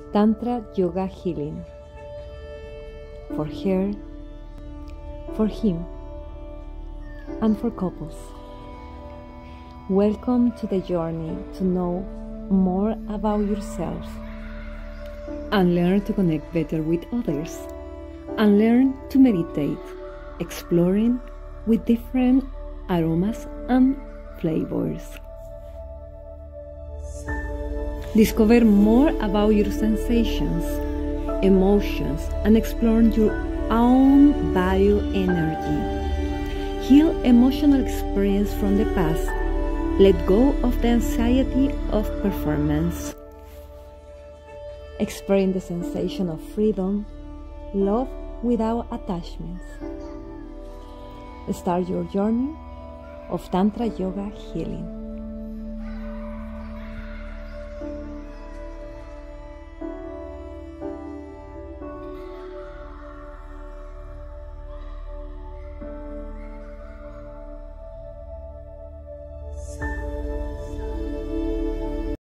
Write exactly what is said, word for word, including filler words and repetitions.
Tantra Yoga Healing. For her, for him, and for couples. Welcome to the journey to know more about yourself and learn to connect better with others, and learn to meditate, exploring with different aromas and flavors. Discover more about your sensations, emotions, and explore your own bioenergy. Heal emotional experience from the past. Let go of the anxiety of performance. Experience the sensation of freedom, love without attachments. Start your journey of Tantra Yoga Healing.